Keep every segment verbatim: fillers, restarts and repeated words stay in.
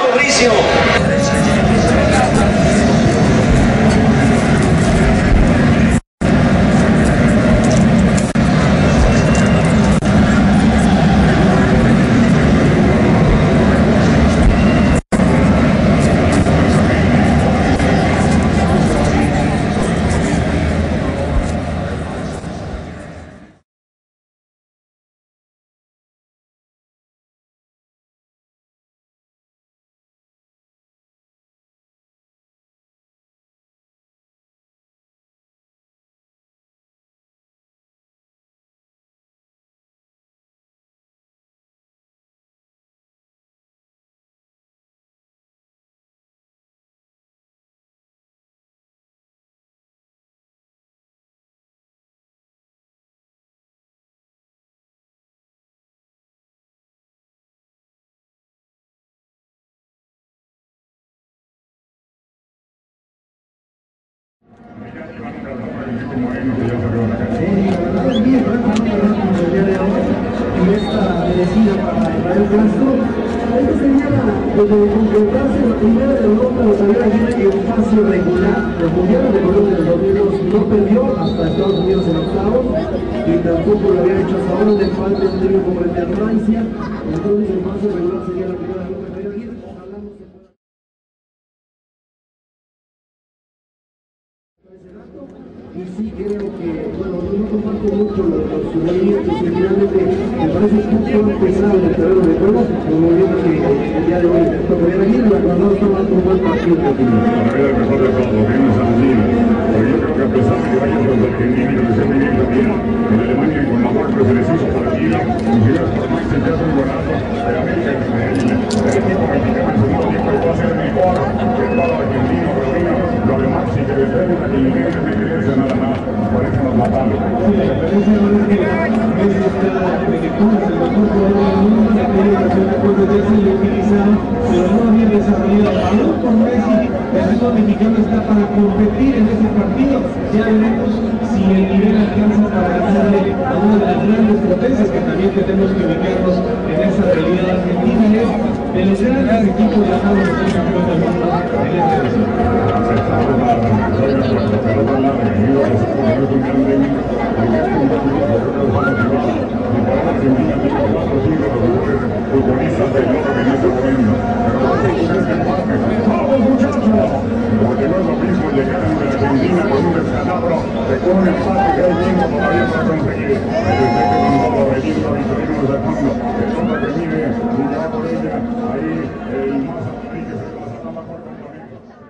Bricio. Y esta merecida para Israel Castro. Esto sería desde concretarse la primera de Europa, los aviones en espacio regular. Los mundiales de Colombia del dos mil dos no perdió hasta Estados Unidos en octavos y tampoco lo había hecho hasta ahora. Le falta un trío como el de Francia. Entonces el espacio regular sería la primera de Europa. Ojalá no se pueda. Y sí creo que, bueno, yo no comparto mucho los, los movimientos y finalmente me parece un poco pesado en el terreno de juego, los movimientos que el día de hoy tocarían aquí, la Ecuador está dando un buen partido. Para mí el mejor de todos, bien Sandino, pero yo creo que a pesar de que vayan los argentinos, que se muy bien también, en Alemania con la muerte se les hizo tranquila, y si las formas se te hacen golazo, de América, el equipo mexicano en segundo tiempo va a ser mejor que todo argentino, pero mira, lo demás sí que depende de que llegue de regresa nada más, por eso nos mataron. Sí, la diferencia no es que Messi está de que tú eres el mejor jugador del mundo, la comunicación de acuerdo ya se le utilizaba, pero no había desarrollado. Aún con Messi, el fútbol mexicano está para competir en este partido. Ya veremos si el nivel alcanza para ganarle a una de las grandes potencias que también tenemos que ubicarnos en esa realidad. Argentina es de los grandes equipos de la tabla de campeón del mundo en esta edición. Futbolistas del loro que no se moviendo. ¡Vamos, muchachos! Porque no es lo mismo llegar a la Argentina con un descalabro de con un empate que hay tiempo todavía para conseguir. El despeje con todo, Benito Victorino de fondo. El hombre que mide y ya por ella, ahí el más que se pasa la mejor con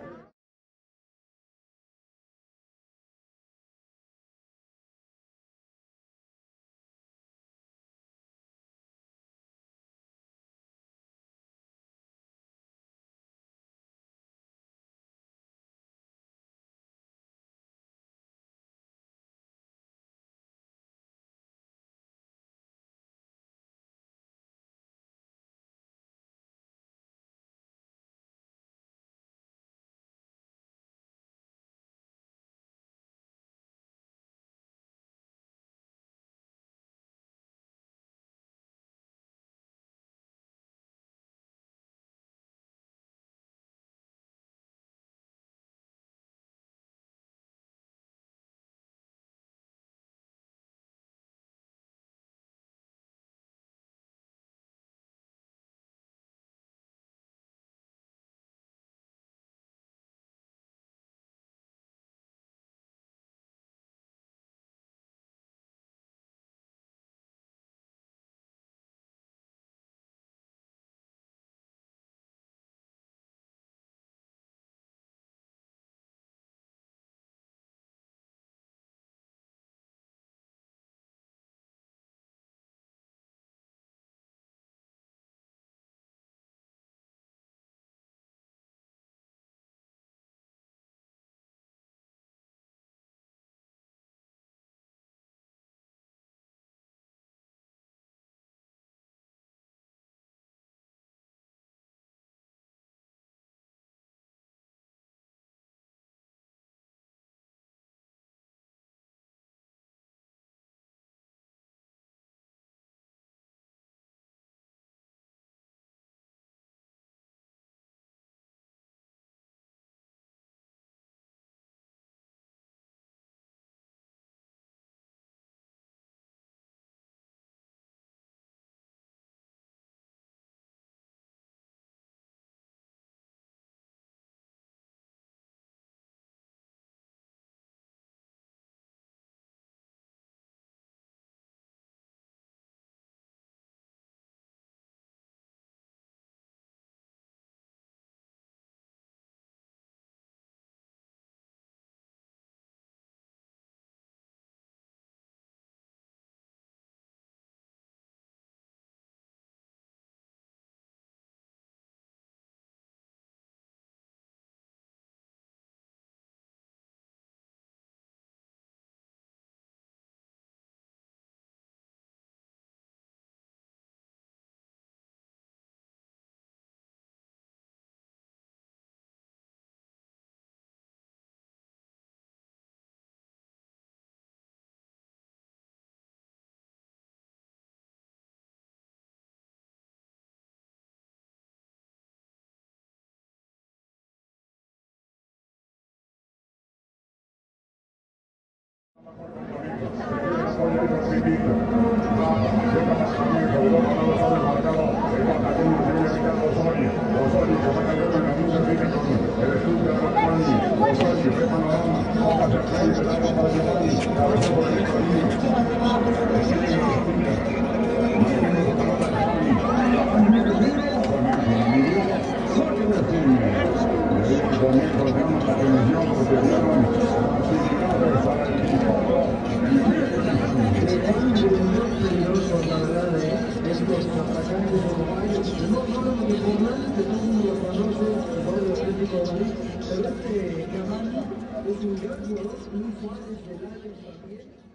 Es un gran jugador, un Juárez del año también.